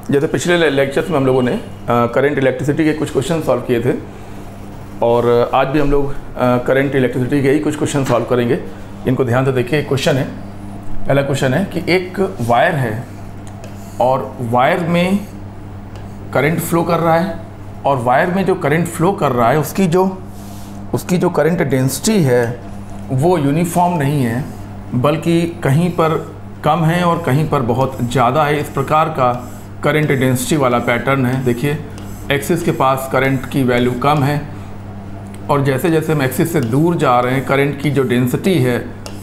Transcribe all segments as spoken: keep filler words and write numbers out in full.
जैसे पिछले लेक्चर्स में हम लोगों ने करंट इलेक्ट्रिसिटी के कुछ क्वेश्चन सॉल्व किए थे और आज भी हम लोग करंट इलेक्ट्रिसिटी के ही कुछ क्वेश्चन सॉल्व करेंगे। इनको ध्यान से देखिए। एक क्वेश्चन है, पहला क्वेश्चन है कि एक वायर है और वायर में करंट फ्लो कर रहा है और वायर में जो करंट फ्लो कर रहा है उसकी जो उसकी जो करंट डेंसिटी है वो यूनिफॉर्म नहीं है, बल्कि कहीं पर कम है और कहीं पर बहुत ज़्यादा है। इस प्रकार का करंट डेंसिटी वाला पैटर्न है। देखिए, एक्सिस के पास करंट की वैल्यू कम है और जैसे जैसे हम एक्सिस से दूर जा रहे हैं करंट की जो डेंसिटी है,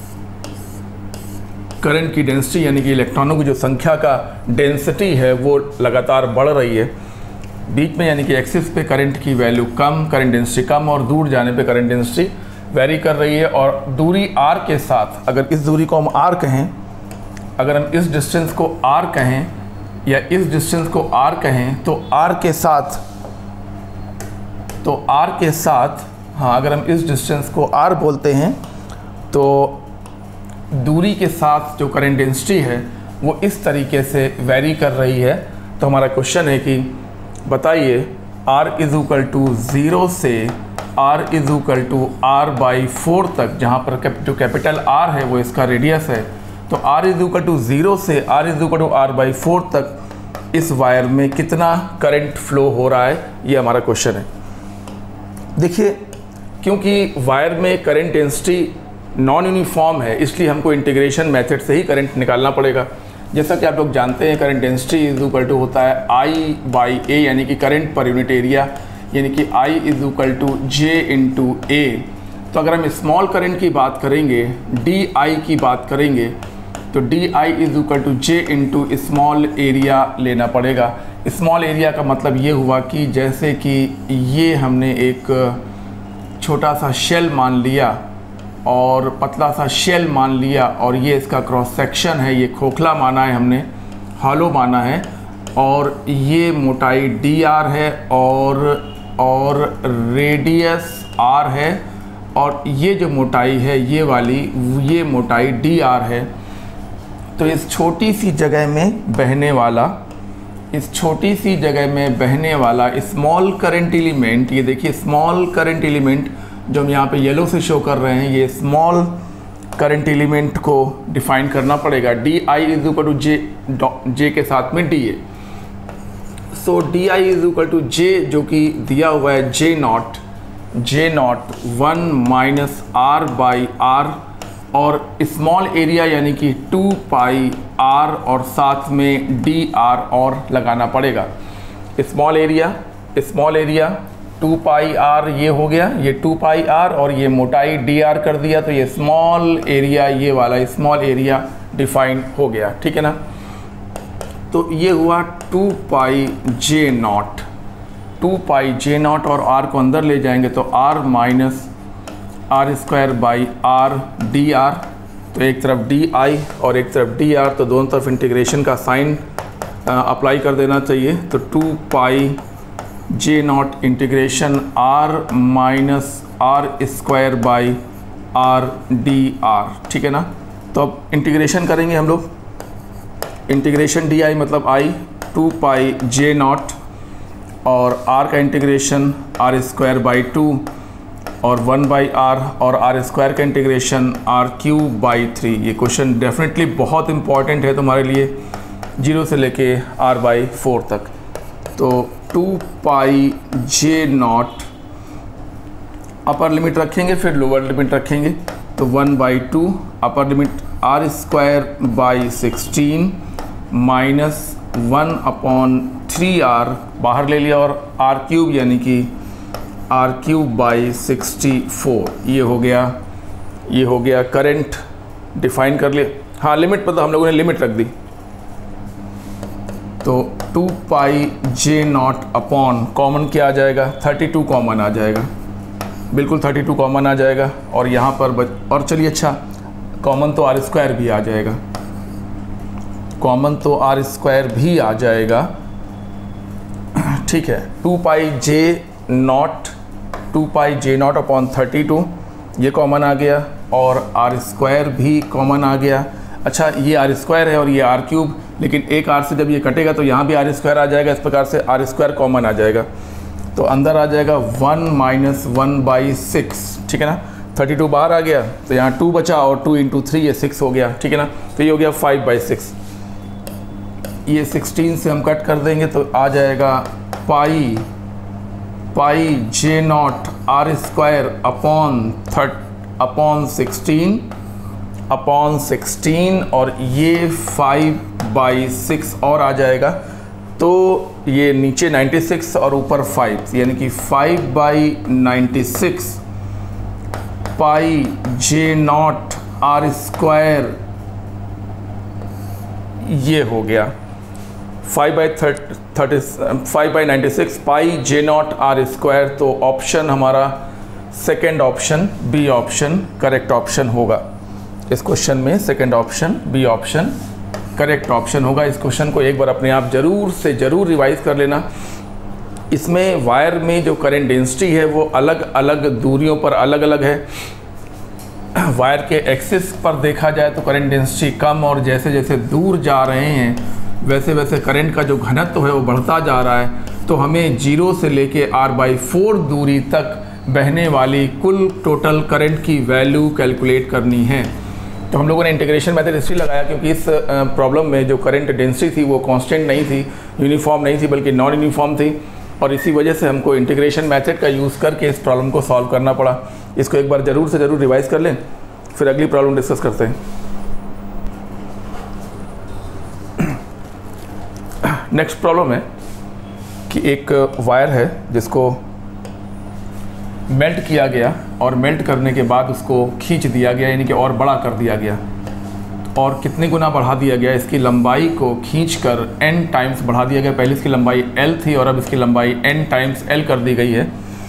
करंट की डेंसिटी यानी कि इलेक्ट्रॉनों की जो संख्या का डेंसिटी है वो लगातार बढ़ रही है। बीच में यानी कि एक्सिस पे करंट की वैल्यू कम, करंट डेंसिटी कम, और दूर जाने पे करंट डेंसिटी वेरी कर रही है। और दूरी r के साथ, अगर इस दूरी को हम r कहें, अगर हम इस डिस्टेंस को r कहें या इस डिस्टेंस को r कहें तो r के साथ तो r के साथ हाँ अगर हम इस डिस्टेंस को r बोलते हैं तो दूरी के साथ जो करंट डेंसिटी है वो इस तरीके से वेरी कर रही है। तो हमारा क्वेश्चन है कि बताइए r is equal to zero से r is equal to R by four तक, जहाँ पर कैप, जो कैपिटल R है वो इसका रेडियस है, तो r is equal to zero से r is equal to R by four तक इस वायर में कितना करंट फ्लो हो रहा है, ये हमारा क्वेश्चन है। देखिए, क्योंकि वायर में करंट डेंसिटी नॉन यूनिफॉर्म है इसलिए हमको इंटीग्रेशन मेथड से ही करंट निकालना पड़ेगा। जैसा कि आप लोग जानते हैं current density is equal to होता है आई बाई ए, यानी कि करंट पर यूनिट एरिया, यानी कि I is equal to J into A. तो अगर हम स्मॉल करंट की बात करेंगे, डी आई की बात करेंगे, तो D I is equal to J into small area लेना पड़ेगा। स्मॉल एरिया का मतलब ये हुआ कि जैसे कि ये हमने एक छोटा सा शेल मान लिया और पतला सा शेल मान लिया और ये इसका क्रॉस सेक्शन है, ये खोखला माना है हमने, हॉलो माना है, और ये मोटाई डी आर है और और रेडियस आर है, और ये जो मोटाई है ये वाली ये मोटाई डी आर है। तो इस छोटी सी जगह में बहने वाला इस छोटी सी जगह में बहने वाला स्मॉल करंट एलिमेंट, ये देखिए स्मॉल करंट एलिमेंट जो हम यहाँ पे येलो से शो कर रहे हैं, ये स्मॉल करंट एलिमेंट को डिफाइन करना पड़ेगा। D I is equal to J J के साथ में D A. So D I is equal to J, जो कि दिया हुआ है J naught J naught one minus R by R, और स्मॉल एरिया यानी कि टू पाई आर, और साथ में डी आर और लगाना पड़ेगा। Small area small area two pi R ये हो गया, ये टू पाई आर, और ये मोटाई डी आर कर दिया, तो ये स्मॉल एरिया, ये वाला स्मॉल एरिया डिफाइन हो गया। ठीक है ना। तो ये हुआ two pi J naught two pi J naught, और आर को अंदर ले जाएंगे तो R minus R square by R D R. तो एक तरफ डी आई और एक तरफ डी आर, तो दोनों तरफ इंटीग्रेशन का साइन अप्लाई कर देना चाहिए। तो two pi J naught integration R minus R square by R D R. ठीक है ना। तो अब इंटीग्रेशन करेंगे हम लोग। इंटीग्रेशन डी आई मतलब I, two pi J naught, और आर का integration R square by two, और वन बाई आर, और आर स्क्वायर का integration R cube by three. ये क्वेश्चन डेफिनेटली बहुत इंपॉर्टेंट है तुम्हारे लिए, जीरो से लेके आर बाई फोर तक। तो two pi J naught upper limit रखेंगे, फिर लोअर लिमिट रखेंगे, तो one by two upper limit R square by sixteen minus one upon three R बाहर ले लिया, और आर क्यूब यानी कि R cube by sixty four. ये हो गया ये हो गया करंट डिफाइन कर लिया। हाँ, लिमिट पर तो हम लोगों ने लिमिट रख दी। तो two pi J naught upon common क्या आ जाएगा, थर्टी टू कॉमन आ जाएगा, बिल्कुल थर्टी टू कॉमन आ जाएगा। और यहाँ पर बच, और चलिए अच्छा कॉमन तो आर स्क्वायर भी आ जाएगा, कॉमन तो आर स्क्वायर भी आ जाएगा। ठीक है। Two pi J naught two pi J naught upon thirty two, ये कॉमन आ गया, और आर स्क्वायर भी कॉमन आ गया। अच्छा ये आर स्क्वायर है और ये आर क्यूब, लेकिन एक आर से जब ये कटेगा तो यहाँ भी आर स्क्वायर आ जाएगा, इस प्रकार से आर स्क्वायर कॉमन आ जाएगा, तो अंदर आ जाएगा one minus one by six, ठीक है ना। थर्टी टू बाहर आ गया तो यहाँ टू बचा और टू इंटू थ्री ये सिक्स हो गया, ठीक है ना। तो ये हो गया फाइव बाई सिक्स। ये सिक्सटीन से हम कट कर देंगे तो आ जाएगा pi pi J naught R square upon thirty upon sixteen upon sixteen और ये फाइव बाई सिक्स और आ जाएगा, तो ये नीचे नाइन्टी सिक्स और ऊपर फाइव, यानी कि five by ninety six pi J naught R square, ये हो गया five by thirty five by ninety six pi J naught R square. तो ऑप्शन हमारा second option B option correct option होगा इस क्वेश्चन में। Second option B option correct option होगा। इस क्वेश्चन को एक बार अपने आप ज़रूर से ज़रूर रिवाइज कर लेना। इसमें वायर में जो करंट डेंसिटी है वो अलग अलग दूरियों पर अलग अलग है। वायर के एक्सिस पर देखा जाए तो करंट डेंसिटी कम, और जैसे जैसे दूर जा रहे हैं वैसे वैसे करंट का जो घनत्व है वो बढ़ता जा रहा है। तो हमें जीरो से लेके आर बाई फोर दूरी तक बहने वाली कुल टोटल करंट की वैल्यू कैलकुलेट करनी है। तो हम लोगों ने इंटीग्रेशन मेथड इसलिए लगाया क्योंकि इस प्रॉब्लम में जो करंट डेंसिटी थी वो कांस्टेंट नहीं थी, यूनिफॉर्म नहीं थी, बल्कि नॉन यूनिफॉर्म थी, और इसी वजह से हमको इंटीग्रेशन मेथड का यूज़ करके इस प्रॉब्लम को सॉल्व करना पड़ा। इसको एक बार ज़रूर से ज़रूर रिवाइज़ कर लें, फिर अगली प्रॉब्लम डिस्कस करते हैं। नेक्स्ट प्रॉब्लम है कि एक वायर है जिसको मेल्ट किया गया और मेल्ट करने के बाद उसको खींच दिया गया, यानी कि और बड़ा कर दिया गया। और कितने गुना बढ़ा दिया गया, इसकी लंबाई को खींचकर n टाइम्स बढ़ा दिया गया। पहले इसकी लंबाई l थी और अब इसकी लंबाई n टाइम्स l कर दी गई है।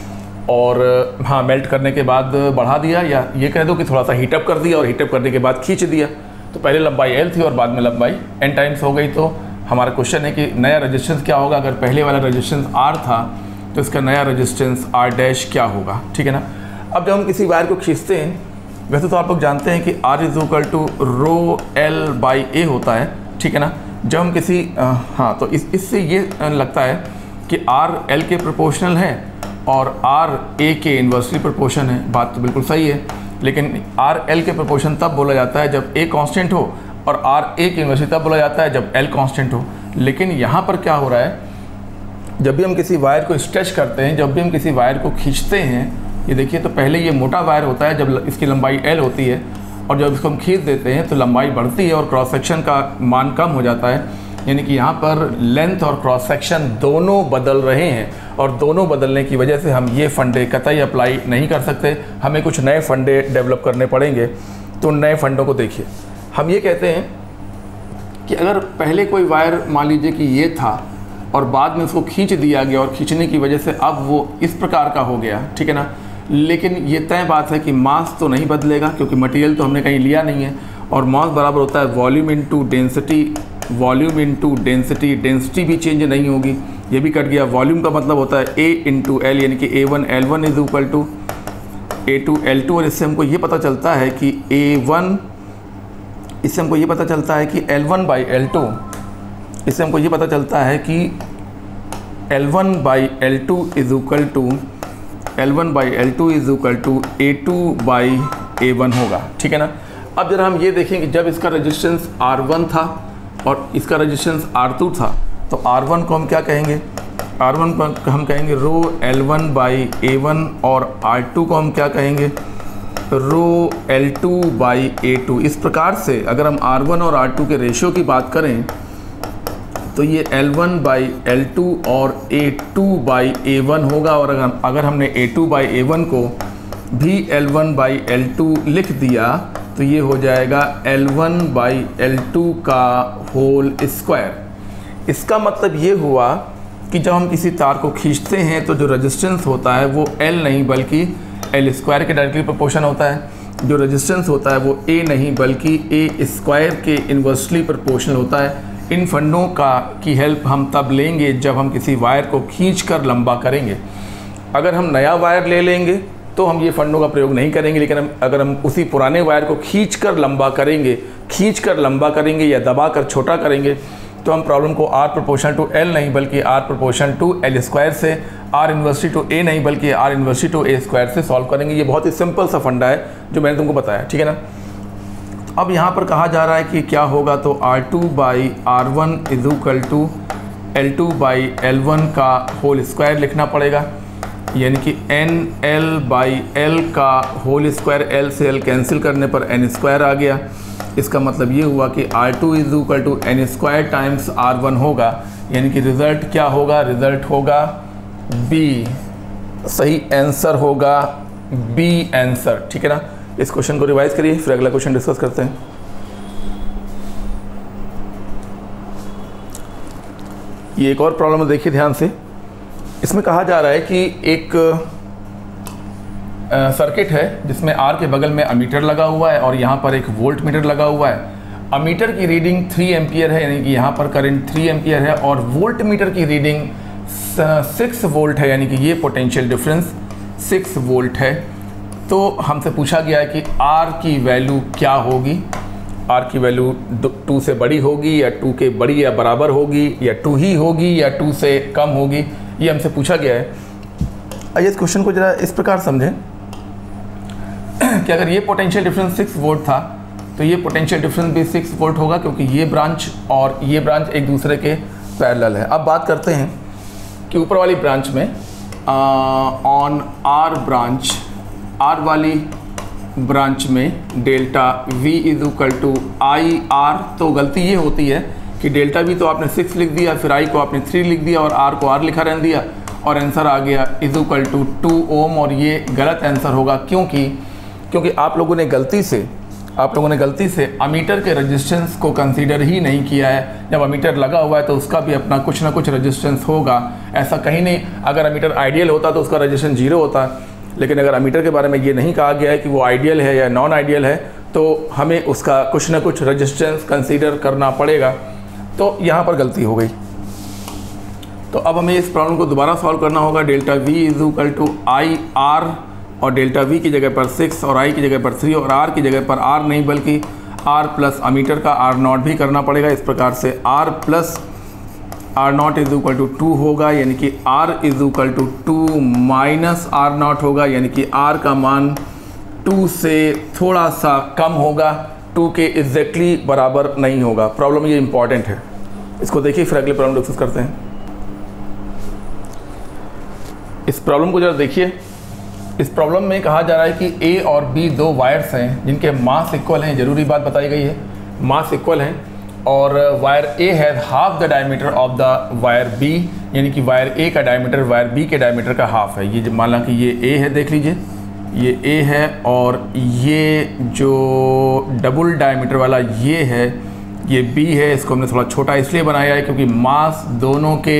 और हाँ, मेल्ट करने के बाद बढ़ा दिया, या ये कह दो कि थोड़ा सा हीटअप कर दिया और हीटअप करने के बाद खींच दिया। तो पहले लंबाई l थी और बाद में लंबाई n टाइम्स हो गई। तो हमारा क्वेश्चन है कि नया रेजिस्टेंस क्या होगा। अगर पहले वाला रेजिस्टेंस R था तो इसका नया रेजिस्टेंस R डैश क्या होगा, ठीक है ना। अब जब हम किसी वायर को खींचते हैं, वैसे तो आप लोग जानते हैं कि R is equal to rho L by A होता है, ठीक है ना। जब हम किसी आ, हाँ तो इस इससे ये लगता है कि R L के प्रोपोर्शनल है और R A के इन्वर्सली प्रोपोर्शन है। बात तो बिल्कुल सही है, लेकिन R L के प्रोपोर्शन तब बोला जाता है जब A कांस्टेंट हो, और R A की इन्वर्सली तब बोला जाता है जब L कांस्टेंट हो। लेकिन यहाँ पर क्या हो रहा है, जब भी हम किसी वायर को स्ट्रेच करते हैं, जब भी हम किसी वायर को खींचते हैं, ये देखिए तो पहले ये मोटा वायर होता है जब इसकी लंबाई L होती है, और जब इसको हम खींच देते हैं तो लंबाई बढ़ती है और क्रॉस सेक्शन का मान कम हो जाता है। यानी कि यहाँ पर लेंथ और क्रॉस सेक्शन दोनों बदल रहे हैं, और दोनों बदलने की वजह से हम ये फंडे कतई अप्लाई नहीं कर सकते, हमें कुछ नए फंडे डेवलप करने पड़ेंगे। तो नए फंडों को देखिए, हम ये कहते हैं कि अगर पहले कोई वायर मान लीजिए कि ये था और बाद में उसको खींच दिया गया और खींचने की वजह से अब वो इस प्रकार का हो गया, ठीक है ना। लेकिन ये तय बात है कि मास तो नहीं बदलेगा, क्योंकि मटेरियल तो हमने कहीं लिया नहीं है, और मास बराबर होता है volume into density, volume into density, density भी चेंज नहीं होगी, ये भी कट गया। वॉल्यूम का मतलब होता है ए इंटू एल, यानी कि A one L one is equal to A two L two. और इससे हमको ये पता चलता है कि ए वन इससे हमको ये पता चलता है कि L one by L two इससे हमको ये पता चलता है कि L one by L two is equal to L one by L two is equal to A two by A one होगा, ठीक है ना। अब जरा हम ये देखें कि जब इसका रेजिस्टेंस आर वन था और इसका रेजिस्टेंस आर टू था, तो आर वन को हम क्या कहेंगे, आर वन को हम कहेंगे rho L one by A one, और आर टू को हम क्या कहेंगे, rho L two by A two. इस प्रकार से अगर हम आर वन और आर टू के रेशियो की बात करें तो ये L one by L two और A two by A one होगा। और अगर अगर हमने A two by A one को भी L one by L two लिख दिया तो ये हो जाएगा L one by L two का होल स्क्वायर। इसका मतलब ये हुआ कि जब हम किसी तार को खींचते हैं तो जो रेजिस्टेंस होता है वो एल नहीं बल्कि एल स्क्वायर के डायरेक्टली प्रोपोर्शन होता है। जो रेजिस्टेंस होता है वो ए नहीं बल्कि ए स्क्वायर के इन्वर्सली प्रोपोर्शनल होता है। इन फंडों का की हेल्प हम तब लेंगे जब हम किसी वायर को खींचकर लंबा करेंगे। अगर हम नया वायर ले लेंगे तो हम ये फंडों का प्रयोग नहीं करेंगे। लेकिन हम अगर हम उसी पुराने वायर को खींच कर लंबा करेंगे खींच कर लंबा करेंगे या दबा कर छोटा करेंगे तो हम प्रॉब्लम को आर प्रोपोर्शनल टू एल नहीं बल्कि R proportional to L square से, आर इन्वर्सली टू ए नहीं बल्कि R inversely to A square से सॉल्व करेंगे। ये बहुत ही सिंपल सा फंडा है जो मैंने तुमको बताया, ठीक है ना। अब यहाँ पर कहा जा रहा है कि क्या होगा, तो R two by R one is equal to L two by L one का होल स्क्वायर लिखना पड़ेगा, यानी कि एन एल बाई एल का होल स्क्वायर, एल से एल कैंसिल करने पर एन स्क्वायर आ गया। इसका मतलब ये हुआ कि R two is equal to N square times R one होगा, यानी कि रिज़ल्ट क्या होगा, रिज़ल्ट होगा बी, सही आंसर होगा बी आंसर, ठीक है ना। इस क्वेश्चन को रिवाइज करिए, फिर अगला क्वेश्चन डिस्कस करते हैं। ये एक और प्रॉब्लम देखिए ध्यान से। इसमें कहा जा रहा है कि एक सर्किट है जिसमें आर के बगल में अमीटर लगा हुआ है और यहाँ पर एक वोल्ट मीटर लगा हुआ है। अमीटर की रीडिंग थ्री एम्पियर है, यानी कि यहाँ पर करंट थ्री एम्पियर है, और वोल्ट मीटर की रीडिंग सिक्स वोल्ट है, यानी कि ये पोटेंशियल डिफरेंस सिक्स वोल्ट है। तो हमसे पूछा गया है कि आर की वैल्यू क्या होगी, आर की वैल्यू टू से बड़ी होगी या टू के बड़ी या बराबर होगी या टू ही होगी या टू से कम होगी, ये हमसे पूछा गया है। आइए इस क्वेश्चन को जरा इस प्रकार समझें कि अगर ये पोटेंशियल डिफरेंस सिक्स वोल्ट था तो ये पोटेंशियल डिफरेंस भी सिक्स वोल्ट होगा, क्योंकि ये ब्रांच और ये ब्रांच एक दूसरे के पैरेलल है। अब बात करते हैं कि ऊपर वाली ब्रांच में ऑन आर ब्रांच, आर वाली ब्रांच में delta V is equal to I R. तो गलती ये होती है कि डेल्टा V तो आपने सिक्स लिख दिया, फिर I को आपने थ्री लिख दिया और R को R लिखा रहने दिया और आंसर आ गया is equal to two ohm, और ये गलत आंसर होगा। क्योंकि क्योंकि आप लोगों ने गलती से आप लोगों ने गलती से अमीटर के रेजिस्टेंस को कंसीडर ही नहीं किया है। जब अमीटर लगा हुआ है तो उसका भी अपना कुछ ना कुछ रेजिस्टेंस होगा, ऐसा कहीं नहीं। अगर अमीटर आइडियल होता तो उसका रेजिस्टेंस जीरो होता, लेकिन अगर अमीटर के बारे में ये नहीं कहा गया है कि वो आइडियल है या नॉन आइडियल है तो हमें उसका कुछ ना कुछ रेजिस्टेंस कंसीडर करना पड़ेगा। तो यहाँ पर गलती हो गई। तो अब हमें इस प्रॉब्लम को दोबारा सॉल्व करना होगा। Delta V is equal to I R, और डेल्टा V की जगह पर सिक्स और I की जगह पर थ्री और R की जगह पर R नहीं बल्कि R प्लस अमीटर का R नॉट भी करना पड़ेगा। इस प्रकार से R plus R naught is equal to two होगा, यानी कि R is equal to two minus R naught होगा, यानी कि R का मान टू से थोड़ा सा कम होगा, टू के एग्जैक्टली बराबर नहीं होगा। प्रॉब्लम ये इंपॉर्टेंट है, इसको देखिए फिर अगले प्रॉब्लम डिस्कस करते हैं। इस प्रॉब्लम को जरा देखिए। इस प्रॉब्लम में कहा जा रहा है कि ए और बी दो वायर्स हैं जिनके मास इक्वल हैं, जरूरी बात बताई गई है, मास इक्वल हैं, और wire A has half the diameter of the wire B, यानी कि वायर ए का डायमीटर वायर बी के डायमीटर का हाफ है। ये मान ला कि ये ए है, देख लीजिए ये ए है, और ये जो डबल डायमीटर वाला ये है ये बी है। इसको हमने थोड़ा छोटा इसलिए बनाया है क्योंकि मास दोनों के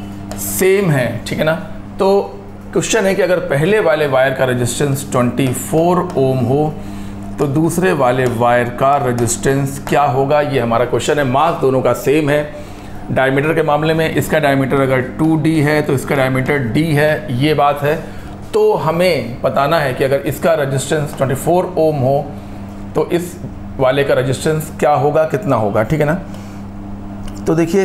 सेम है, ठीक है ना। तो क्वेश्चन है कि अगर पहले वाले वायर का रेजिस्टेंस ट्वेंटी फोर ओम हो तो दूसरे वाले वायर का रेजिस्टेंस क्या होगा, ये हमारा क्वेश्चन है। मास दोनों का सेम है। डायमीटर के मामले में इसका डायमीटर अगर टू डी है तो इसका डायमीटर डी है, ये बात है। तो हमें बताना है कि अगर इसका रेजिस्टेंस ट्वेंटी फोर ओम हो तो इस वाले का रेजिस्टेंस क्या होगा, कितना होगा, ठीक है ना। तो देखिए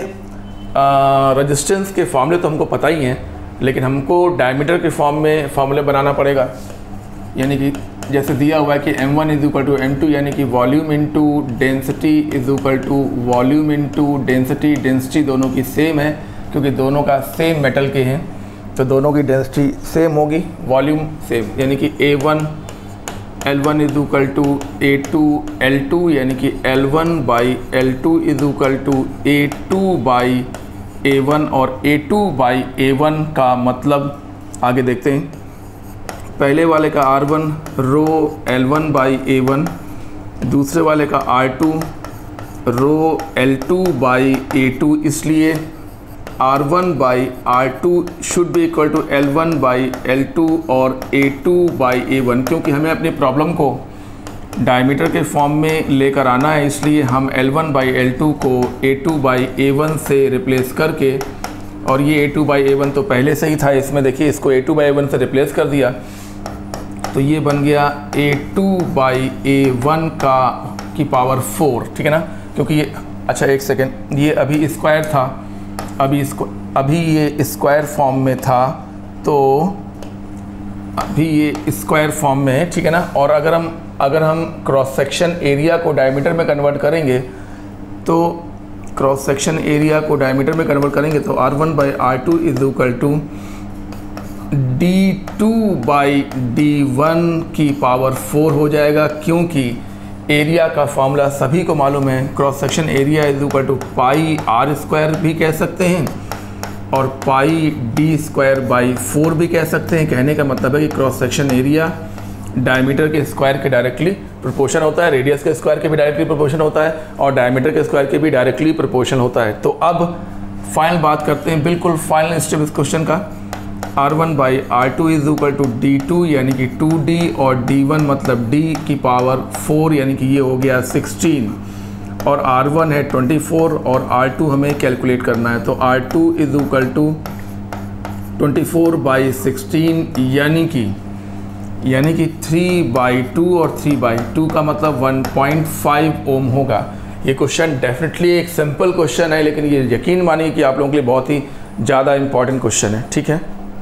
रेजिस्टेंस के फॉर्मूले तो हमको पता ही हैं, लेकिन हमको डायमीटर के फॉर्म में फॉर्मूले बनाना पड़ेगा। यानी कि जैसे दिया हुआ है कि M one is equal to M two, यानी कि volume into density is equal to volume into density. Density दोनों की सेम है क्योंकि दोनों का सेम मेटल के हैं, तो दोनों की डेंसिटी सेम होगी, वॉल्यूम सेम, यानी कि A one L one is equal to A two L two, यानी कि L one by L two is equal to A two by A one, और A two by A one का मतलब आगे देखते हैं। पहले वाले का R one rho L one by A one, दूसरे वाले का R two rho L two by A to, इसलिए R one by R two should be equal to L one by L two और A two by A one. क्योंकि हमें अपनी problem को diameter के फॉर्म में लेकर आना है, इसलिए हम L one by L two को A two by A one से रिप्लेस करके, और ये A two by A one तो पहले से ही था, इसमें देखिए इसको A two by A one से रिप्लेस कर दिया, तो ये बन गया A two by A one का की पावर फोर, ठीक है ना, क्योंकि ये अच्छा एक सेकेंड, ये अभी स्क्वायर था, अभी इसको अभी ये स्क्वायर फॉर्म में था, तो अभी ये स्क्वायर फॉर्म में है, ठीक है ना। और अगर हम अगर हम क्रॉस सेक्शन एरिया को डायमीटर में कन्वर्ट करेंगे, तो क्रॉस सेक्शन एरिया को डायमीटर में कन्वर्ट करेंगे तो R one by R two is equal to D two by D one की पावर फोर हो जाएगा, क्योंकि एरिया का फॉर्मूला सभी को मालूम है, cross section area is equal to pi R square भी कह सकते हैं और pi D square by four भी कह सकते हैं। कहने का मतलब है कि क्रॉस सेक्शन एरिया डायमीटर के स्क्वायर के डायरेक्टली प्रोपोर्शन होता है, रेडियस के स्क्वायर के भी डायरेक्टली प्रोपोर्शन होता है और डायमीटर के स्क्वायर के भी डायरेक्टली प्रोपोर्शन होता है। तो अब फाइनल बात करते हैं, बिल्कुल फाइनल स्टेप इस क्वेश्चन का, R one by R two is equal to D two यानी कि टू डी और डी वन मतलब डी की पावर फोर यानी कि ये हो गया सिक्सटीन और आर वन है ट्वेंटी फोर और आर टू हमें कैलकुलेट करना है। तो R two is equal to twenty four by sixteen यानी कि यानी कि थ्री बाई टू और थ्री बाई टू का मतलब वन पॉइंट फाइव ओम होगा। ये क्वेश्चन डेफिनेटली एक सिंपल क्वेश्चन है, लेकिन ये यकीन मानिए कि आप लोगों के लिए बहुत ही ज़्यादा इम्पॉर्टेंट क्वेश्चन है, ठीक है।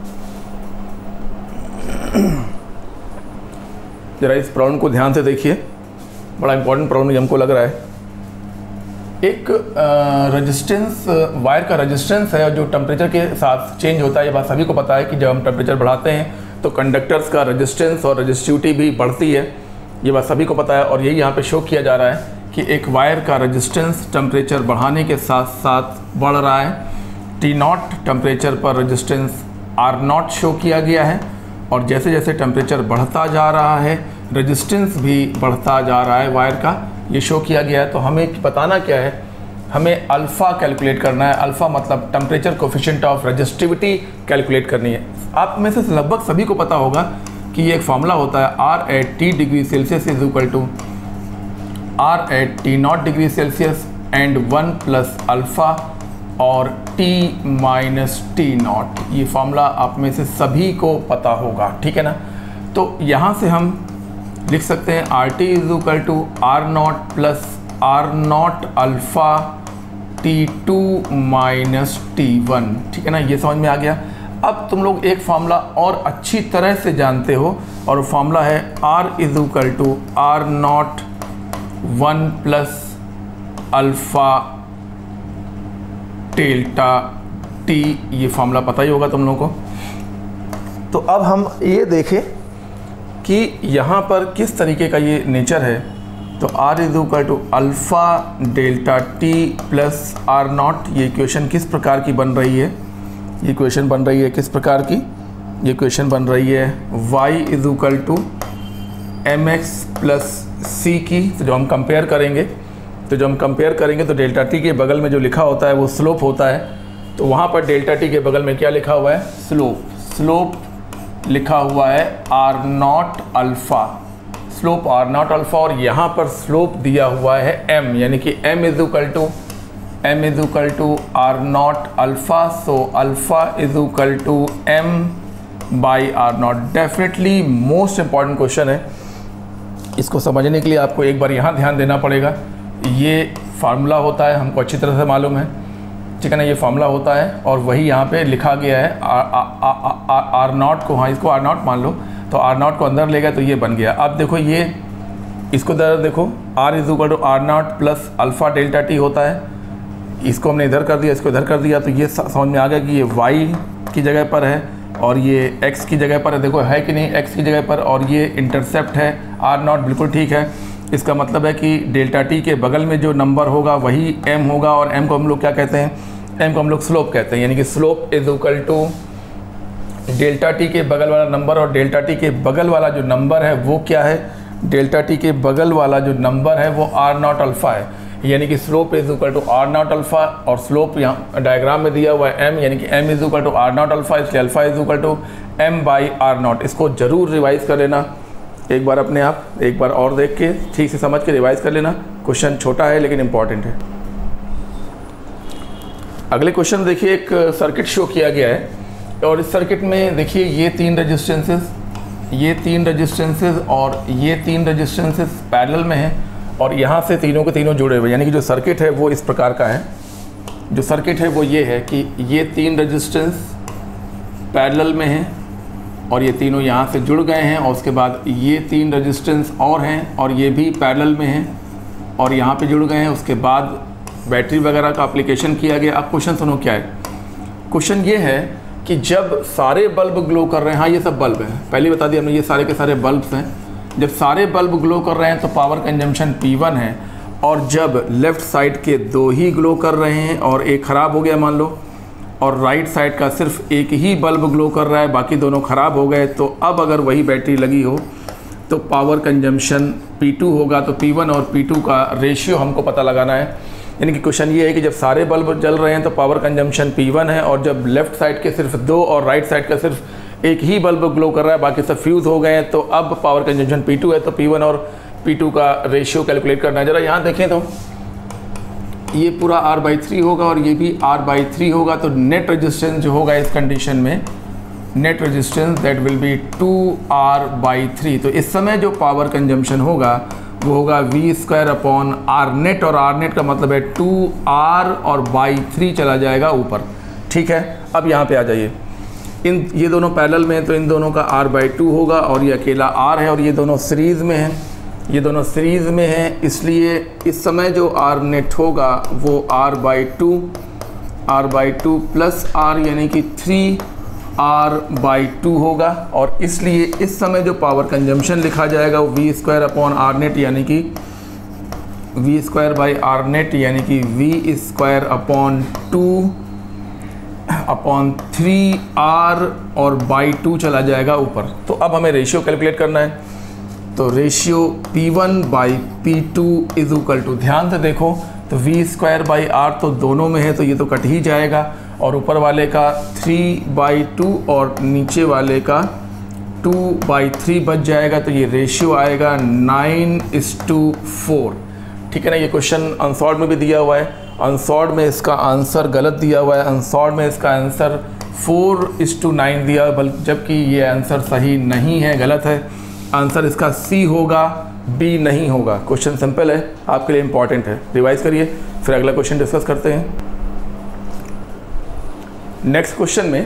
जरा इस प्रॉब्लम को ध्यान से देखिए, बड़ा इंपॉर्टेंट प्रॉब्लम हमको लग रहा है। एक रेजिस्टेंस वायर का रेजिस्टेंस है जो टेम्परेचर के साथ चेंज होता है। ये बात सभी को पता है कि जब हम टेम्परेचर बढ़ाते हैं तो कंडक्टर्स का रेजिस्टेंस और रेजिस्टिविटी भी बढ़ती है, ये बात सभी को पता है। और यही यहाँ पे शो किया जा रहा है कि एक वायर का रेजिस्टेंस टेम्परेचर बढ़ाने के साथ साथ बढ़ रहा है। टी नॉट टेम्परेचर पर रेजिस्टेंस आर नॉट शो किया गया है और जैसे जैसे टेम्परेचर बढ़ता जा रहा है रेजिस्टेंस भी बढ़ता जा रहा है वायर का, ये शो किया गया है। तो हमें बताना क्या है, हमें अल्फ़ा कैलकुलेट करना है। अल्फ़ा मतलब temperature coefficient of resistivity calculate करनी है। आप में से लगभग सभी को पता होगा कि ये एक फार्मूला होता है, R at T degree Celsius is equal to R at T not degree Celsius and one plus alpha और टी माइनस टी नॉट। ये फार्मूला आप में से सभी को पता होगा, ठीक है ना। तो यहाँ से हम लिख सकते हैं R T is equal to R not plus R not alpha T two minus T one, ठीक है ना। ये समझ में आ गया। अब तुम लोग एक फार्मूला और अच्छी तरह से जानते हो और वो फार्मूला है R is equal to R not one plus alpha delta T. ये फार्मूला पता ही होगा तुम लोगों को। तो अब हम ये देखें कि यहाँ पर किस तरीके का ये नेचर है। तो R is equal to alpha delta T plus R not. ये इक्वेशन किस प्रकार की बन रही है, ये इक्वेशन बन रही है किस प्रकार की, ये इक्वेशन बन रही है y is equal to M X plus C की। तो जो हम कंपेयर करेंगे तो जो हम कंपेयर करेंगे तो डेल्टा टी के बगल में जो लिखा होता है वो स्लोप होता है। तो वहाँ पर डेल्टा टी के बगल में क्या लिखा हुआ है, स्लोप। स्लोप लिखा हुआ है R not alpha, slope R not alpha और यहाँ पर स्लोप दिया हुआ है m, यानी कि m is equal to m is equal to R not alpha. So alpha is equal to m by R not. Definitely most important question है, इसको समझने के लिए आपको एक बार यहाँ ध्यान देना पड़ेगा। ये फार्मूला होता है, हमको अच्छी तरह से मालूम है, ठीक है ना। ये फार्मूला होता है और वही यहाँ पे लिखा गया है आर नॉट को, हाँ इसको आर नॉट मान लो, तो आर नॉट को अंदर ले गया तो ये बन गया। अब देखो ये इसको इधर देखो, R is equal to R not plus alpha delta T होता है। इसको हमने इधर कर दिया, इसको इधर कर दिया, तो ये समझ में आ गया कि ये वाई की जगह पर है और ये एक्स की जगह पर है। देखो है कि नहीं, एक्स की जगह पर, और ये इंटरसेप्ट है आर नॉट, बिल्कुल ठीक है। इसका मतलब है कि डेल्टा टी के बगल में जो नंबर होगा वही m होगा और m को हम लोग क्या कहते हैं, m को हम लोग स्लोप कहते हैं। यानी कि slope is equal to delta T के बगल वाला नंबर और डेल्टा टी के बगल वाला जो नंबर है वो क्या है, डेल्टा टी के बगल वाला जो नंबर है वो आर नॉट अल्फ़ा है। यानी कि slope is equal to R not alpha और स्लोप यहाँ डायग्राम में दिया हुआ है m, यानी कि m is equal to R not alpha, इसलिए alpha is equal to m by R not. इसको ज़रूर रिवाइज़ कर लेना एक बार अपने आप, एक बार और देख के ठीक से समझ के रिवाइज़ कर लेना। क्वेश्चन छोटा है लेकिन इम्पॉर्टेंट है। अगले क्वेश्चन देखिए, एक सर्किट शो किया गया है और इस सर्किट में देखिए ये तीन रेजिस्टेंसेस ये तीन रेजिस्टेंसेस और ये तीन रेजिस्टेंसेस पैरेलल में हैं और यहाँ से तीनों के तीनों जुड़े हुए, यानी कि जो सर्किट है वो इस प्रकार का है। जो सर्किट है वो ये है कि ये तीन रेजिस्टेंस पैरेलल में हैं और ये तीनों यहाँ से जुड़ गए हैं और उसके बाद ये तीन रेजिस्टेंस और हैं और ये भी पैरेलल में हैं और यहाँ पे जुड़ गए हैं। उसके बाद बैटरी वगैरह का एप्लीकेशन किया गया। अब क्वेश्चन सुनो क्या है। क्वेश्चन ये है कि जब सारे बल्ब ग्लो कर रहे हैं, हाँ ये सब बल्ब हैं, पहले बता दिया हमने, ये सारे के सारे बल्ब्स हैं। जब सारे बल्ब ग्लो कर रहे हैं तो पावर कंजम्पशन पी वन है और जब लेफ़्ट साइड के दो ही ग्लो कर रहे हैं और एक ख़राब हो गया मान लो, और राइट साइड का सिर्फ एक ही बल्ब ग्लो कर रहा है, बाकी दोनों ख़राब हो गए, तो अब अगर वही बैटरी लगी हो तो पावर कंजम्पशन पी टू होगा। तो पी वन और पी टू का रेशियो हमको पता लगाना है। यानी कि क्वेश्चन ये है कि जब सारे बल्ब जल रहे हैं तो पावर कंजम्पशन पी वन है और जब लेफ़्ट साइड के सिर्फ दो और राइट साइड का सिर्फ एक ही बल्ब ग्लो कर रहा है, बाकी सब फ्यूज़ हो गए हैं, तो अब पावर कंजम्पशन पी टू है। तो पी वन और पी टू का रेशियो कैलकुलेट करना है। ज़रा यहाँ देखें तो ये पूरा R बाई थ्री होगा और ये भी R बाई थ्री होगा। तो नेट रेजिस्टेंस जो होगा इस कंडीशन में, net resistance that will be two R by three. तो इस समय जो पावर कंजम्पशन होगा वो होगा V square upon R net, और आर नेट का मतलब है टू आर और बाई थ्री चला जाएगा ऊपर। ठीक है, अब यहाँ पे आ जाइए। इन ये दोनों पैरेलल में हैं तो इन दोनों का R बाई टू होगा और ये अकेला R है और ये दोनों सीरीज़ में हैं, ये दोनों सीरीज़ में हैं, इसलिए इस समय जो R नेट होगा वो R by two R by two plus R यानी कि थ्री आर बाई टू होगा। और इसलिए इस समय जो पावर कंजम्पशन लिखा जाएगा वो V square upon R net यानी कि V square by R net यानी कि V square upon two upon three R और बाई टू चला जाएगा ऊपर। तो अब हमें रेशियो कैलकुलेट करना है। तो ratio P one by P two is equal to, ध्यान से देखो तो वी स्क्वायर बाई आर तो दोनों में है तो ये तो कट ही जाएगा और ऊपर वाले का थ्री बाई टू और नीचे वाले का टू बाई थ्री बच जाएगा। तो ये रेशियो आएगा नाइन इस टू फोर। ठीक है ना। ये क्वेश्चन अनसॉल्व में भी दिया हुआ है, अनसॉल्व में इसका आंसर गलत दिया हुआ है, अनसॉल्व में इसका answer four is to nine दिया हुआ, बल्कि जबकि ये आंसर सही नहीं है, गलत है। आंसर इसका सी होगा, बी नहीं होगा। क्वेश्चन सिंपल है, आपके लिए इंपॉर्टेंट है, रिवाइज करिए, फिर अगला क्वेश्चन डिस्कस करते हैं। नेक्स्ट क्वेश्चन में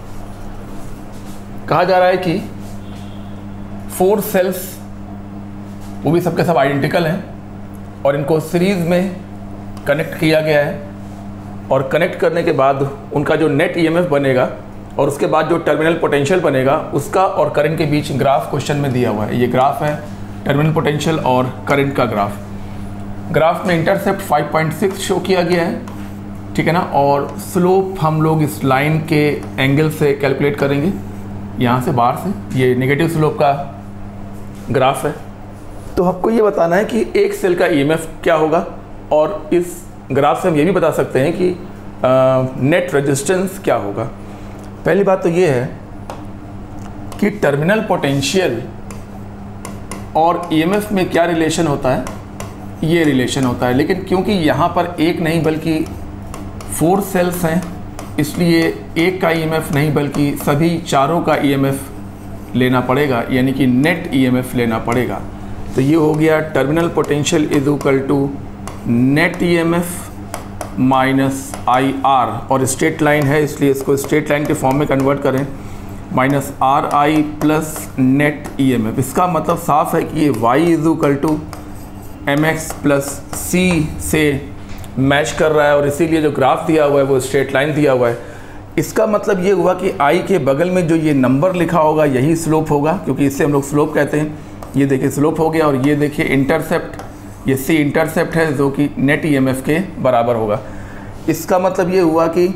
कहा जा रहा है कि फोर सेल्स, वो भी सबके सब आइडेंटिकल हैं और इनको सीरीज़ में कनेक्ट किया गया है और कनेक्ट करने के बाद उनका जो नेट ईएमएफ बनेगा और उसके बाद जो टर्मिनल पोटेंशियल बनेगा उसका और करंट के बीच ग्राफ क्वेश्चन में दिया हुआ है। ये ग्राफ है टर्मिनल पोटेंशियल और करंट का ग्राफ। ग्राफ में intercept five point six show किया गया है, ठीक है ना, और स्लोप हम लोग इस लाइन के एंगल से कैलकुलेट करेंगे, यहाँ से बाहर से। ये नेगेटिव स्लोप का ग्राफ है। तो आपको ये बताना है कि एक सेल का ईएमएफ क्या होगा और इस ग्राफ से हम ये भी बता सकते हैं कि नेट रेजिस्टेंस क्या होगा। पहली बात तो ये है कि टर्मिनल पोटेंशियल और ईएमएफ में क्या रिलेशन होता है, ये रिलेशन होता है। लेकिन क्योंकि यहाँ पर एक नहीं बल्कि फोर सेल्स हैं, इसलिए एक का ईएमएफ नहीं बल्कि सभी चारों का ईएमएफ लेना पड़ेगा, यानी कि नेट ईएमएफ लेना पड़ेगा। तो ये हो गया terminal potential is equal to net EMF minus I R, और स्ट्रेट लाइन है इसलिए इसको स्ट्रेट लाइन के फॉर्म में कन्वर्ट करें, minus R I plus net E M F. इसका मतलब साफ है कि ये Y is equal to M X plus C से मैच कर रहा है और इसीलिए जो ग्राफ दिया हुआ है वो स्ट्रेट लाइन दिया हुआ है। इसका मतलब ये हुआ कि आई के बगल में जो ये नंबर लिखा होगा यही स्लोप होगा, क्योंकि इससे हम लोग स्लोप कहते हैं। ये देखिए स्लोप हो गया और ये देखिए इंटरसेप्ट, ये सी इंटरसेप्ट है जो कि नेट ई एम एफ के बराबर होगा। इसका मतलब ये हुआ कि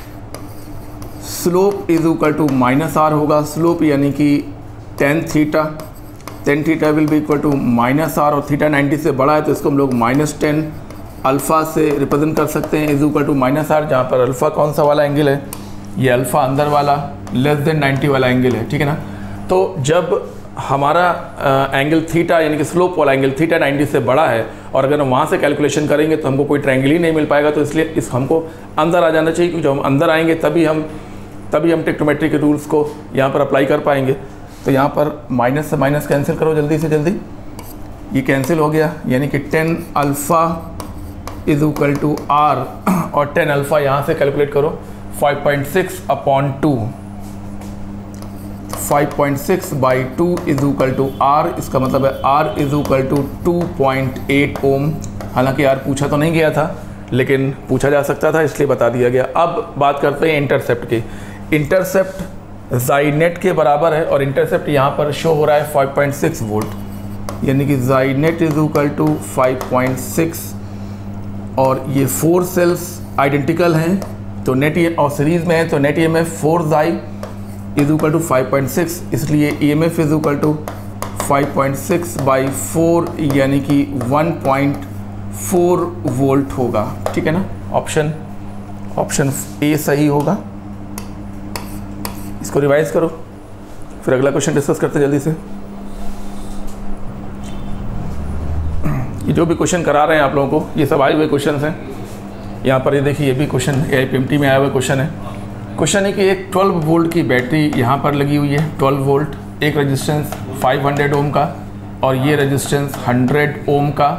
slope is equal to minus R होगा। स्लोप यानी कि tan theta, tan theta will be equal to minus R, और थीटा नाइन्टी से बड़ा है तो इसको हम लोग माइनस टेन अल्फ़ा से रिप्रेजेंट कर सकते हैं, is equal to minus R, जहाँ पर अल्फ़ा कौन सा वाला एंगल है, ये अल्फ़ा अंदर वाला लेस देन नाइन्टी वाला एंगल है, ठीक है ना। तो जब हमारा एंगल थीटा यानी कि स्लोप वाला एंगल थीटा नाइन्टी से बड़ा है और अगर हम वहाँ से कैलकुलेशन करेंगे तो हमको कोई ट्रायंगल ही नहीं मिल पाएगा। तो इसलिए इस हमको अंदर आ जाना चाहिए, क्योंकि जब हम अंदर आएंगे तभी हम तभी हम ट्रिग्नोमेट्री के रूल्स को यहाँ पर अप्लाई कर पाएंगे। तो यहाँ पर माइनस से माइनस कैंसिल करो जल्दी से जल्दी, ये कैंसिल हो गया, यानी कि tan alpha is equal to R, और टेन अल्फ़ा यहाँ से कैलकुलेट करो five point six upon two, five point six by two is equal to R, इसका मतलब है R is equal to two point eight ohm. हालांकि R पूछा तो नहीं गया था, लेकिन पूछा जा सकता था इसलिए बता दिया गया। अब बात करते हैं इंटरसेप्ट की। इंटरसेप्ट ज़ाई नेट के बराबर है और इंटरसेप्ट यहाँ पर शो हो रहा है फाइव पॉइंट सिक्स वोल्ट, यानी कि xi net is equal to five point six, और ये फोर सेल्स आइडेंटिकल हैं तो नेट ये और सीरीज़ में है तो net E M F four xi is equal to five point six, इसलिए E M F is equal to five point six by four, यानी कि वन पॉइंट फोर वोल्ट होगा। ठीक है ना, ऑप्शन ऑप्शन ए सही होगा। इसको रिवाइज करो, फिर अगला क्वेश्चन डिस्कस करते जल्दी से। ये जो भी क्वेश्चन करा रहे हैं आप लोगों को, ये सब आए हुए क्वेश्चन हैं। यहाँ पर ये देखिए, ये भी question A I P M T में आया हुआ क्वेश्चन है। क्वेश्चन है कि एक ट्वेल्व वोल्ट की बैटरी यहाँ पर लगी हुई है, ट्वेल्व वोल्ट, एक रेजिस्टेंस फाइव हंड्रेड ओम का और ये रेजिस्टेंस हंड्रेड ओम का,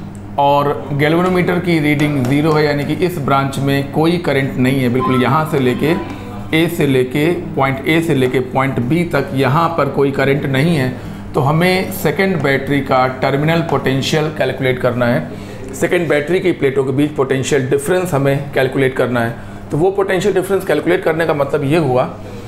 और गैल्वेनोमीटर की रीडिंग ज़ीरो है, यानी कि इस ब्रांच में कोई करंट नहीं है। बिल्कुल यहाँ से लेके ए से लेके पॉइंट ए से लेके पॉइंट बी तक यहाँ पर कोई करंट नहीं है। तो हमें सेकंड बैटरी का टर्मिनल पोटेंशियल कैलकुलेट करना है। सेकंड बैटरी की प्लेटों के बीच पोटेंशियल डिफरेंस हमें कैलकुलेट करना है। तो वो पोटेंशियल डिफरेंस कैलकुलेट करने का मतलब ये हुआ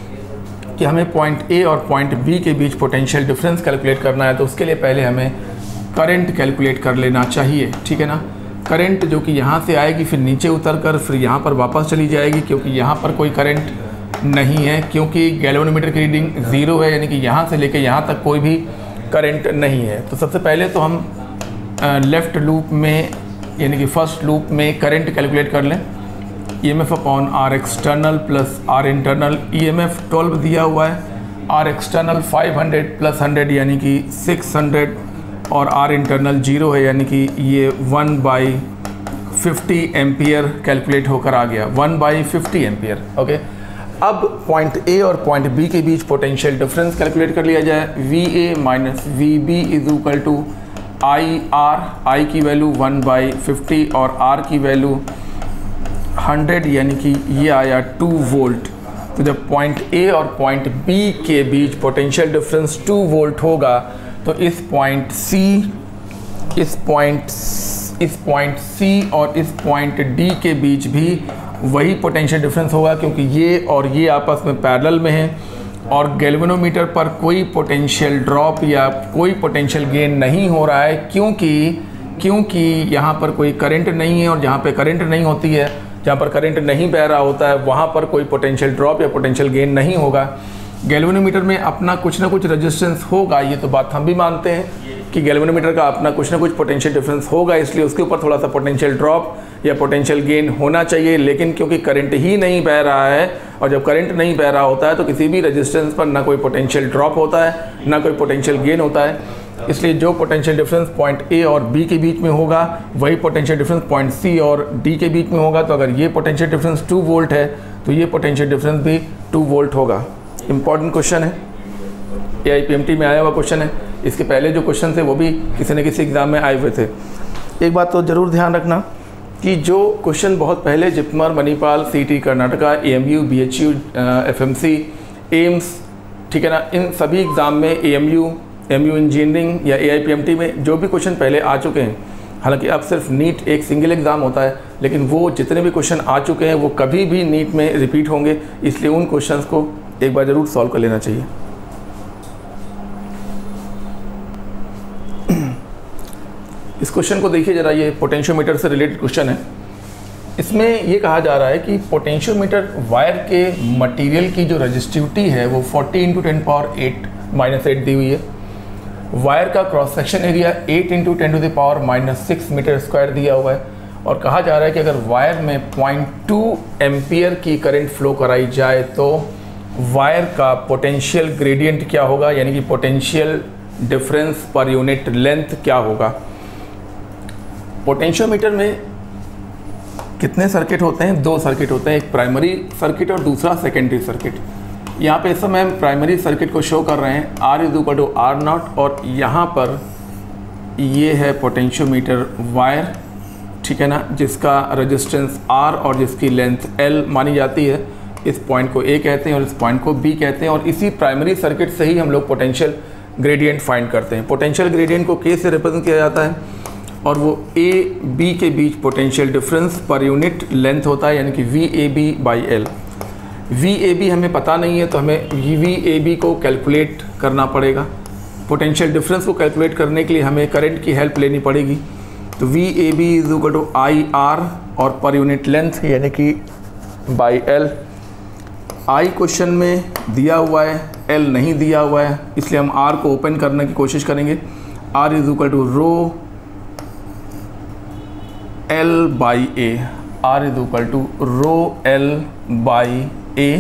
कि हमें पॉइंट ए और पॉइंट बी के बीच पोटेंशियल डिफरेंस कैलकुलेट करना है। तो उसके लिए पहले हमें करंट कैलकुलेट कर लेना चाहिए। ठीक है ना, करंट जो कि यहाँ से आएगी फिर नीचे उतर कर फिर यहाँ पर वापस चली जाएगी, क्योंकि यहाँ पर कोई करंट नहीं है, क्योंकि गैल्वेनोमीटर की रीडिंग ज़ीरो है, यानी कि यहाँ से लेके यहाँ तक कोई भी करंट नहीं है। तो सबसे पहले तो हम लेफ़्ट लूप में यानी कि फर्स्ट लूप में करंट कैलकुलेट कर लें। E M F upon R external plus R internal, E M F twelve दिया हुआ है, R external five hundred plus hundred यानी कि सिक्स हंड्रेड, और आर इंटरनल जीरो है, यानी कि ये one by fifty ampere calculate होकर आ गया, one by fifty ampere. Okay, अब पॉइंट ए और पॉइंट बी के बीच पोटेंशियल डिफरेंस कैलकुलेट कर लिया जाए। V A minus V B is equal to I R, I की वैल्यू वन बाई फिफ्टी और आर की वैल्यू हंड्रेड, यानी कि ये आया टू वोल्ट। तो जब पॉइंट ए और पॉइंट बी के बीच पोटेंशियल डिफरेंस टू वोल्ट होगा तो इस पॉइंट सी इस पॉइंट इस पॉइंट सी और इस पॉइंट डी के बीच भी वही पोटेंशियल डिफरेंस होगा, क्योंकि ये और ये आपस में पैरेलल में हैं और गैल्वेनोमीटर पर कोई पोटेंशियल ड्रॉप या कोई पोटेंशियल गेन नहीं हो रहा है, क्योंकि क्योंकि यहाँ पर कोई करंट नहीं है, और जहाँ पे करंट नहीं होती है, जहाँ पर करंट नहीं बह रहा होता है, वहाँ पर कोई पोटेंशियल ड्रॉप या पोटेंशियल गेन नहीं होगा। गैल्वेनोमीटर में अपना कुछ ना कुछ रेजिस्टेंस होगा, ये तो बात हम भी मानते हैं कि गैल्वेनोमीटर का अपना कुछ ना कुछ पोटेंशियल डिफरेंस होगा, इसलिए उसके ऊपर थोड़ा सा पोटेंशियल ड्रॉप या पोटेंशियल गेन होना चाहिए। लेकिन क्योंकि करंट ही नहीं बह रहा है, और जब करंट नहीं बह रहा होता है तो किसी भी रेजिस्टेंस पर ना कोई पोटेंशियल ड्रॉप होता है ना कोई पोटेंशियल गेन होता है, इसलिए जो पोटेंशियल डिफरेंस पॉइंट ए और बी के बीच में होगा वही पोटेंशियल डिफरेंस पॉइंट सी और डी के बीच में होगा। तो अगर ये पोटेंशियल डिफरेंस टू वोल्ट है तो ये पोटेंशियल डिफरेंस भी टू वोल्ट होगा। इम्पॉर्टेंट क्वेश्चन है, A I P M T में आया हुआ क्वेश्चन है। इसके पहले जो क्वेश्चन थे वो भी किसी न किसी एग्ज़ाम में आए हुए थे। एक बात तो ज़रूर ध्यान रखना कि जो क्वेश्चन बहुत पहले JIPMER, Manipal, C T Karnataka, A M U, B H U, F M C, AIIMS, ठीक है ना, इन सभी एग्ज़ाम में A M U, M U engineering या A I P M T में जो भी क्वेश्चन पहले आ चुके हैं, हालांकि अब सिर्फ नीट एक सिंगल एग्ज़ाम होता है, लेकिन वो जितने भी क्वेश्चन आ चुके हैं वो कभी भी नीट में रिपीट होंगे, इसलिए उन क्वेश्चंस को एक बार ज़रूर सॉल्व कर लेना चाहिए। इस क्वेश्चन को देखिए ज़रा, ये पोटेंशियोमीटर से रिलेटेड क्वेश्चन है। इसमें ये कहा जा रहा है कि पोटेंशियोमीटर वायर के मटेरियल की जो रजिस्टिविटी है वो forty into ten power eight minus eight दी हुई है। वायर का cross section area eight into ten to the power minus six metre square दिया हुआ है, और कहा जा रहा है कि अगर वायर में पॉइंट टू एम्पियर की करंट फ्लो कराई जाए तो वायर का पोटेंशियल ग्रेडियंट क्या होगा, यानी कि potential difference per unit length क्या होगा। पोटेंशियोमीटर में कितने सर्किट होते हैं? दो सर्किट होते हैं, एक प्राइमरी सर्किट और दूसरा सेकेंडरी सर्किट। यहाँ पे इस समय हम प्राइमरी सर्किट को शो कर रहे हैं R is equal to R naught, और यहाँ पर ये है पोटेंशियोमीटर वायर, ठीक है ना, जिसका रेजिस्टेंस R और जिसकी लेंथ L मानी जाती है। इस पॉइंट को A कहते हैं और इस पॉइंट को B कहते हैं, और इसी प्राइमरी सर्किट से ही हम लोग पोटेंशियल ग्रेडियंट फाइंड करते हैं। पोटेंशियल ग्रेडियंट को K से रिप्रेजेंट किया जाता है और वो A B के बीच potential difference per unit length होता है, यानी कि V A B by L. V A B हमें पता नहीं है तो हमें वी ए बी को कैलकुलेट करना पड़ेगा। पोटेंशियल डिफरेंस को कैलकुलेट करने के लिए हमें करंट की हेल्प लेनी पड़ेगी। तो V A B is equal to I R और पर यूनिट लेंथ यानी कि बाई एल। आई क्वेश्चन में दिया हुआ है, एल नहीं दिया हुआ है, इसलिए हम आर को ओपन करने की कोशिश करेंगे। R is equal to rho L by A, R is equal to rho L by A,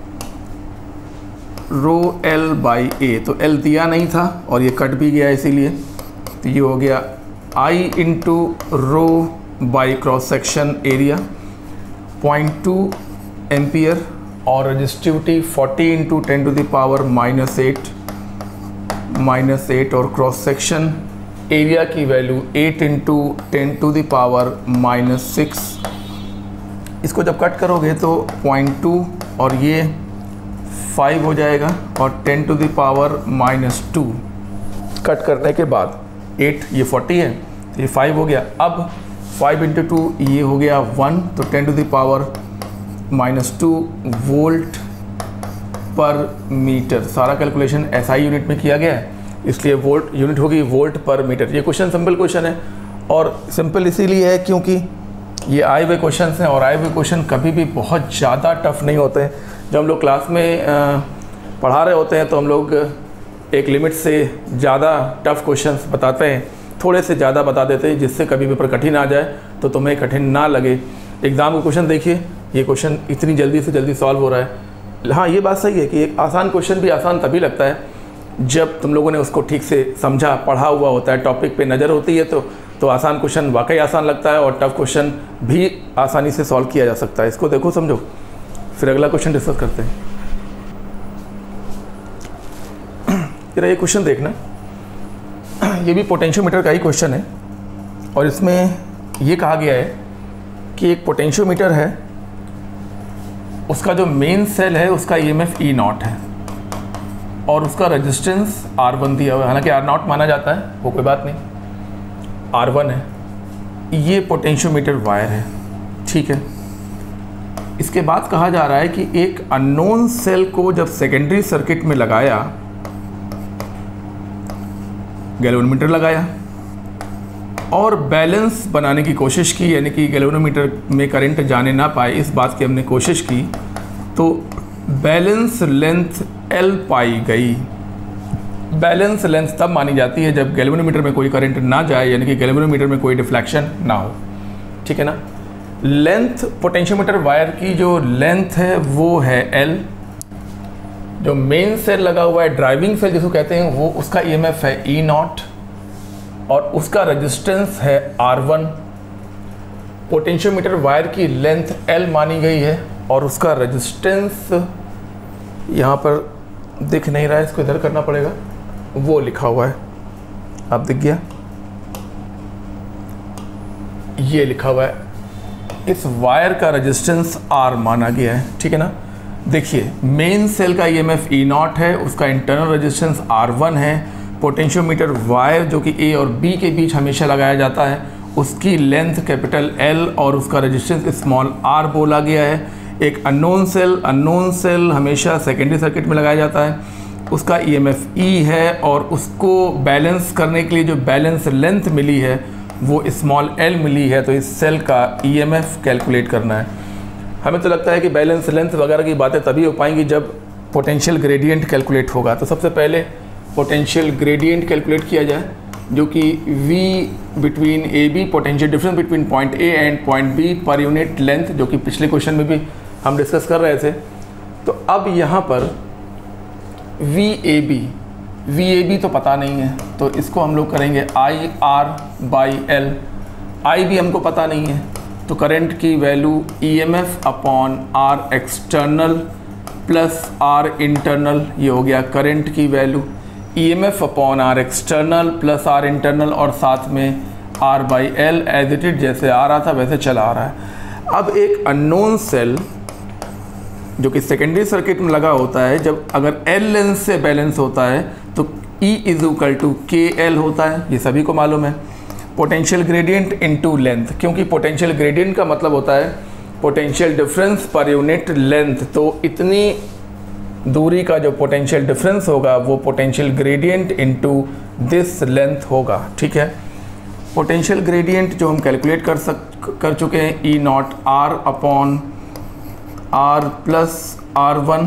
rho L by A. तो एल दिया नहीं था और ये कट भी गया, इसीलिए तो ये हो गया I into rho by cross section area point two ampere, और resistivity forty into ten to the power minus eight minus eight और क्रॉस सेक्शन एरिया की value eight into ten to the power minus six. इसको जब cut करोगे तो point two और ये five हो जाएगा और ten to the power minus two cut करने के बाद एट, ये फोर्टी है तो ये फाइव हो गया। अब फाइव इंटू टू ये हो गया वन, तो ten to the power minus two volt per metre. सारा कैलकुलेशन एसआई यूनिट में किया गया है, इसलिए वोल्ट यूनिट होगी वोल्ट पर मीटर। ये क्वेश्चन सिंपल क्वेश्चन है, और सिंपल इसीलिए है क्योंकि ये आए हुए क्वेश्चन हैं, और आए हुए क्वेश्चन कभी भी बहुत ज़्यादा टफ नहीं होते हैं। जब हम लोग क्लास में पढ़ा रहे होते हैं तो हम लोग एक लिमिट से ज़्यादा टफ क्वेश्चंस बताते हैं, थोड़े से ज़्यादा बता देते हैं, जिससे कभी पेपर कठिन आ जाए तो तुम्हें कठिन ना लगे। एग्ज़ाम का क्वेश्चन देखिए, ये क्वेश्चन इतनी जल्दी से जल्दी सॉल्व हो रहा है। हाँ, ये बात सही है कि एक आसान क्वेश्चन भी आसान तभी लगता है जब तुम लोगों ने उसको ठीक से समझा, पढ़ा हुआ होता है, टॉपिक पे नज़र होती है, तो तो आसान क्वेश्चन वाकई आसान लगता है और टफ क्वेश्चन भी आसानी से सॉल्व किया जा सकता है। इसको देखो, समझो, फिर अगला क्वेश्चन डिस्कस करते हैं। जरा ये क्वेश्चन देखना, ये भी पोटेंशियोमीटर का ही क्वेश्चन है, और इसमें ये कहा गया है कि एक पोटेंशियोमीटर है, उसका जो मेन सेल है उसका ईएमएफ ई नॉट है और उसका रेजिस्टेंस आर वन दिया हुआ है। हालांकि आर नॉट माना जाता है, वो कोई बात नहीं, आर वन है। ये पोटेंशियोमीटर वायर है, ठीक है। इसके बाद कहा जा रहा है कि एक अननोन सेल को जब सेकेंडरी सर्किट में लगाया, गैल्वेनोमीटर लगाया और बैलेंस बनाने की कोशिश की, यानी कि गैल्वेनोमीटर में करंट जाने ना पाए, इस बात की हमने कोशिश की, तो बैलेंस लेंथ एल पाई गई। बैलेंस लेंथ तब मानी जाती है जब गैल्वेनोमीटर में कोई करंट ना जाए, यानी कि गैल्वेनोमीटर में कोई डिफ्लेक्शन ना हो, ठीक है ना। लेंथ पोटेंशियोमीटर वायर की जो लेंथ है वो है एल। जो मेन सेल लगा हुआ है, ड्राइविंग सेल जिसको कहते हैं, वो उसका ईएमएफ है ई नॉट और उसका रेजिस्टेंस है आर वन। पोटेंशियोमीटर वायर की लेंथ एल मानी गई है और उसका रेजिस्टेंस यहाँ पर दिख नहीं रहा है, इसको इधर करना पड़ेगा, वो लिखा हुआ है, अब दिख गया, ये लिखा हुआ है। इस वायर का रेजिस्टेंस आर माना गया है, ठीक है ना। देखिए, मेन सेल का ईएमएफ ई नॉट है, उसका इंटरनल रेजिस्टेंस आर वन है। पोटेंशियोमीटर वायर जो कि ए और बी के बीच हमेशा लगाया जाता है, उसकी लेंथ कैपिटल एल और उसका रेजिस्टेंस स्मॉल आर बोला गया है। एक अननोन सेल, अननोन सेल हमेशा सेकेंडरी सर्किट में लगाया जाता है, उसका ईएमएफ ई है और उसको बैलेंस करने के लिए जो बैलेंस लेंथ मिली है वो स्मॉल एल मिली है। तो इस सेल का ईएमएफ कैलकुलेट करना है। हमें तो लगता है कि बैलेंस लेंथ वगैरह की बातें तभी हो पाएंगी जब पोटेंशियल ग्रेडियंट कैलकुलेट होगा। तो सबसे पहले पोटेंशियल ग्रेडियंट कैलकुलेट किया जाए, जो कि V between A B, potential difference between point A and point B per unit length, जो कि पिछले क्वेश्चन में भी हम डिस्कस कर रहे थे। तो अब यहाँ पर V A B, V A B तो पता नहीं है, तो इसको हम लोग करेंगे I R by L. I भी हमको पता नहीं है, तो करंट की value E M F upon R external plus R internal, ये हो गया करंट की value, E M F upon R external plus R internal और साथ में R by L, as it is जैसे आ रहा था वैसे चला आ रहा है। अब एक अननोन सेल जो कि सेकेंडरी सर्किट में लगा होता है, जब अगर एल लेंथ से बैलेंस होता है तो E is equal to K L होता है, ये सभी को मालूम है। पोटेंशियल ग्रेडियंट इनटू लेंथ, क्योंकि पोटेंशियल ग्रेडियंट का मतलब होता है potential difference per unit length, तो इतनी दूरी का जो पोटेंशियल डिफरेंस होगा वो potential gradient into this length होगा, ठीक है। पोटेंशियल ग्रेडियंट जो हम कैलकुलेट कर सक कर चुके हैं, E naught R upon R plus R one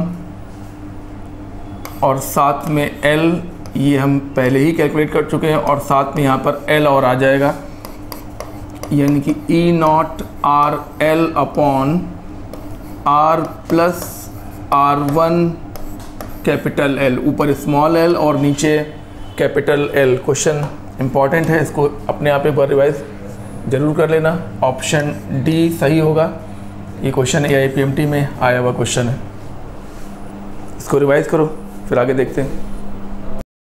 और साथ में एल, ये हम पहले ही कैलकुलेट कर चुके हैं और साथ में यहाँ पर एल और आ जाएगा, यानी कि E naught R L upon R plus R one capital L, ऊपर स्मॉल एल और नीचे कैपिटल एल। क्वेश्चन इंपॉर्टेंट है, इसको अपने आप एक बार रिवाइज ज़रूर कर लेना। ऑप्शन डी सही होगा, ये question A I P M T में आया हुआ क्वेश्चन है, इसको रिवाइज करो फिर आगे देखते हैं।